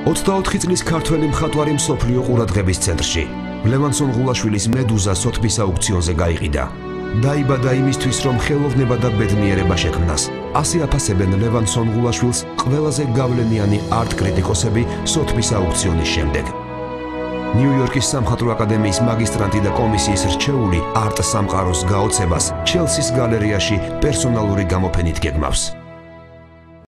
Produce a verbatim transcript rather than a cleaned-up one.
ოცდაოთხი წლის ქართველი მხატვარი მსოფლიო ყურადღების ცენტრში. ლევან სონღულაშვილის მედუზა სოთბის აუქციონზე გაიყიდა. დაიბადა იმისთვის, რომ ხელოვნება და ბედნიერება შექმნას. ასე აფასებენ ლევან სონღულაშვილს ყველაზე გავლენიანი არტ-კრიტიკოსები სოთბის აუქციონის შემდეგ. ნიუ-იორკის სამხატვრო აკადემიის მაგისტრანტი და კომისიის რჩეული არტ სამყაროს გაოცებას ჩელსის გალერეაში პერსონალური გამოფენით გეგმავს.